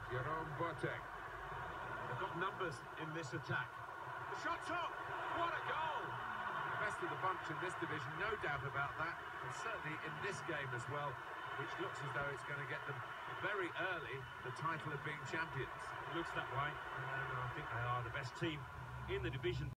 Jerome Boateng. They've got numbers in this attack. The shot's up! What a goal! Best of the bunch in this division, no doubt about that. And certainly in this game as well, which looks as though it's going to get them very early the title of being champions. It looks that way, and I think they are the best team in the division.